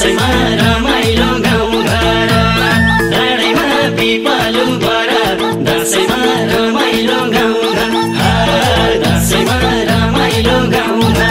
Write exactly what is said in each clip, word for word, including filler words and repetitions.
दसैँमा रमाइलो गाउँघर डाँडैमा पिपलु बर दसैँमा रमाइलो गाउँघर दसैँमा रमाइलो गाउँघर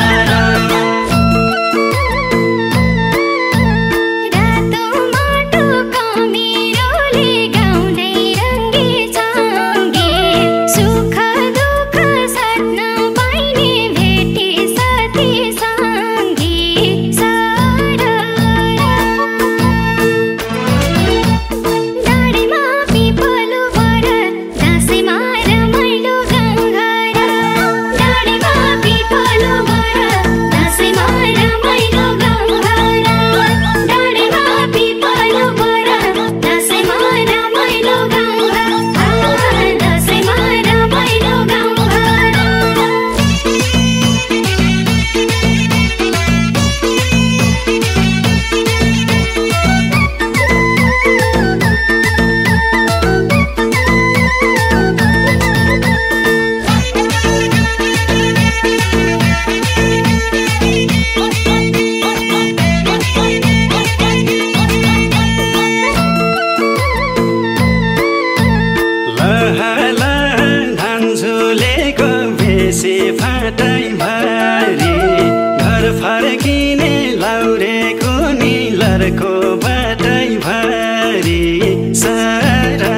घर फर्किने लाउरेको निलरको बाटै भरि सारा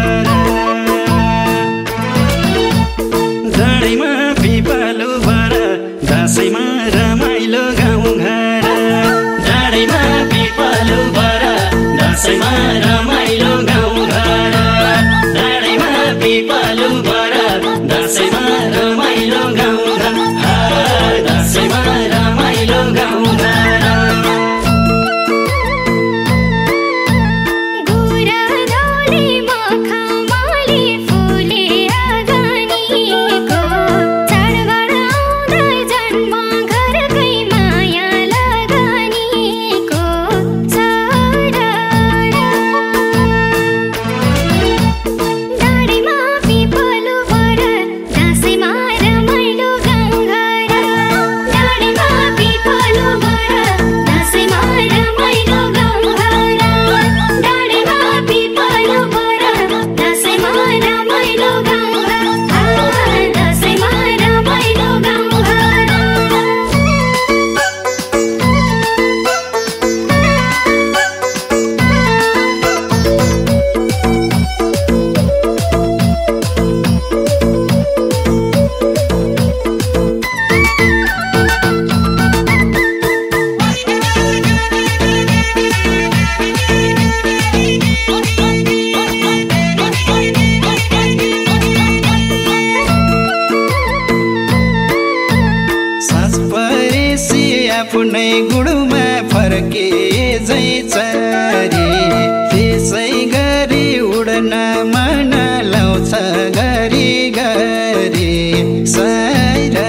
डाँडैमा पिपलु बर दसैँमा रमाइलो गाउँघर डाँडैमा पिपलु बर दसैँमा रमाइलो गाउँघर डाँडैमा पिपलु बर दसैँमा रमाइलो गाउँघर दसैँमा रमाइलो गाउँघर आफ्नै गुडुमा फर्के जै चरी त्यसै गरी उड्न मन लाउँछ गरी गरी सारा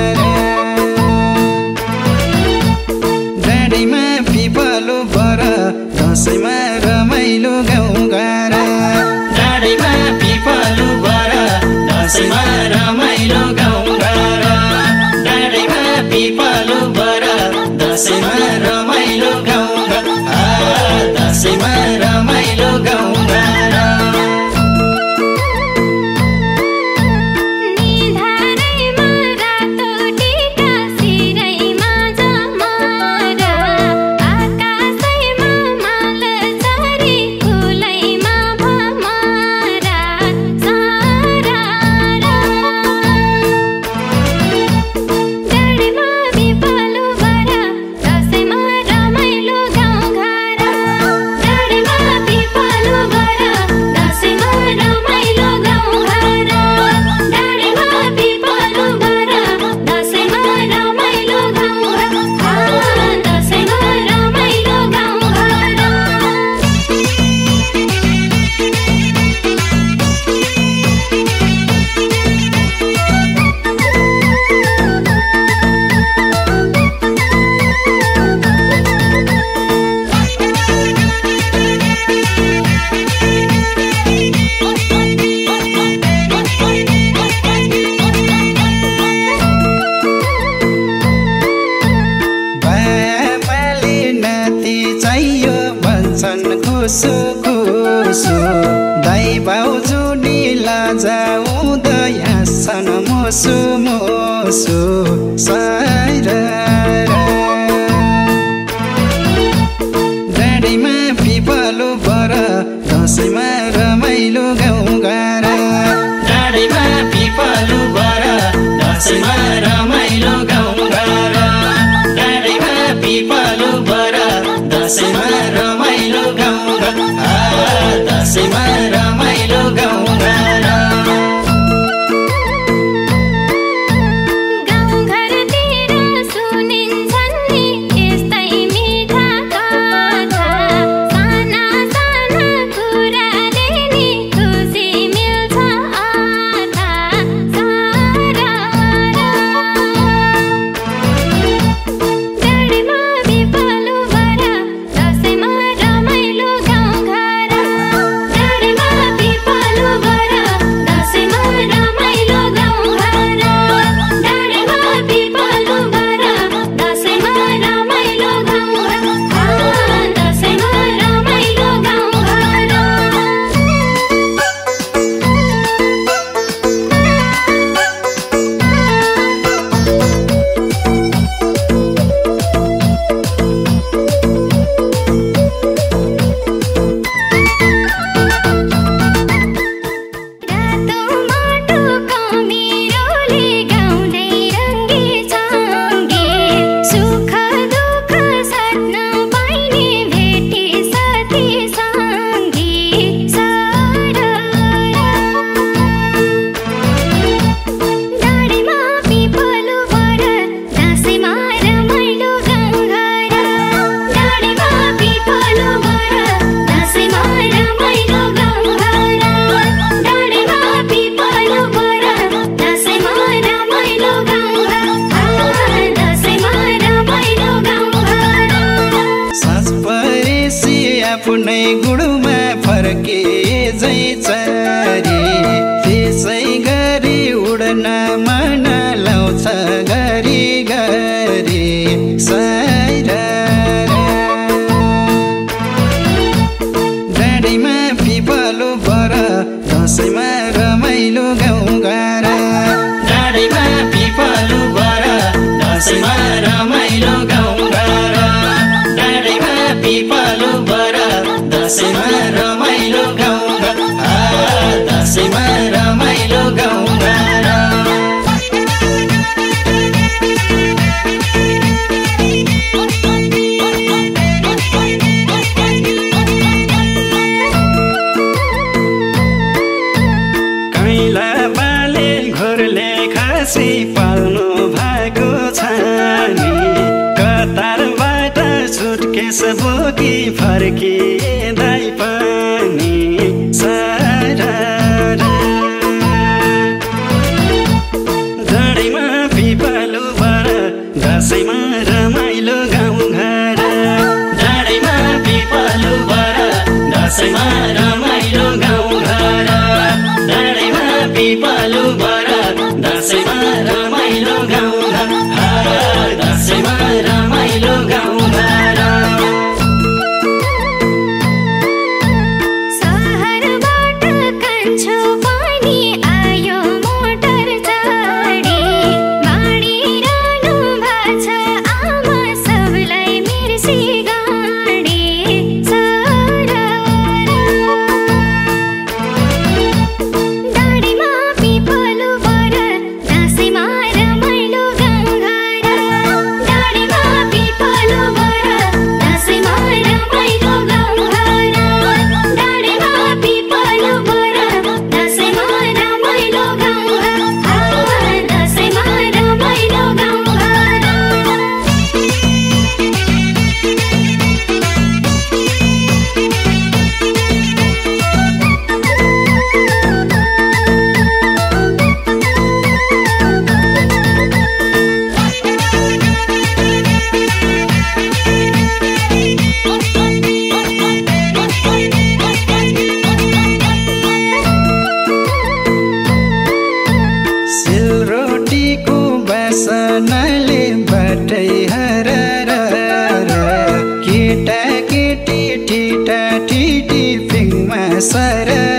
डाँडैमा पिपलु बर दसैँमा रमाइलो गाउँघर डाँडैमा पिपलु बर दसैँमा रमाइलो गाउँघर डाँडैमा पिपलु बर दसैँमा रमाइलो गाउँघर दसैँमा रमाइलो गाउँघर आकाशैमा माल नाच्छन् खुसु खुसु दाइ भाउजू निला जाउँदा हाँस्छन् मुसु मुसु सारा डाँडीमा पिपलु बर दसैँमा रमाइलो गाउँघर डाँडीमा पिपलु बर दसैँमा रमाइलो गाउँघर डाँडीमा पिपलु बर दसैँमा रमाइलो गाउँघर दसैँमा रमाइलो गाउँघर आफ्नै गुडुमा फर्के जै चरी त्यसै गरी उड्न मन लाउँछ गरी गरी सारा डाँडीमा पिपलु बर दसैँमा रमाइलो गाउँघर डाँडीमा पिपलु बर दसैँमा रमाइलो गाउँघर डाँडीमा पिपलु बर दसैँमा रमाइलो गाउँघर दसैँमा रमाइलो गाउँघर कैला बाले घोरले खासी पाल्नु भएको छ नि कतारबाट सुटकेस बोकी फर्किँदै पनि सारा डाँडीमा पिपलु बर दसैँमा रमाइलो गाउँघर डाँडीमा पिपलु बर दसैँमा रमाइलो गाउँघर डाँडीमा पिपलु बर दसैँमा रमाइलो गाउँघर दसैँमा रमाइलो गाउँघर केटी ठिटा ठिटी फिङमा सर